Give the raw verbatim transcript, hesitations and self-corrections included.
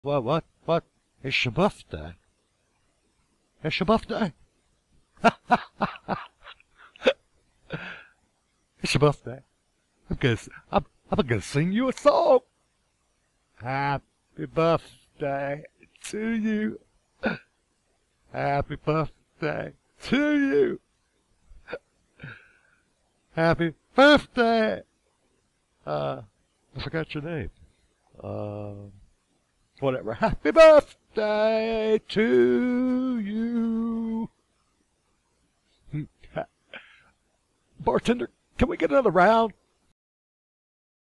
What, what, what? It's your birthday. It's your birthday. It's your birthday. I'm gonna, I'm, I'm gonna sing you a song. Happy birthday to you. Happy birthday to you. Happy birthday. Uh, I forgot your name. Uh, whatever. Happy birthday to you. Bartender, can we get another round?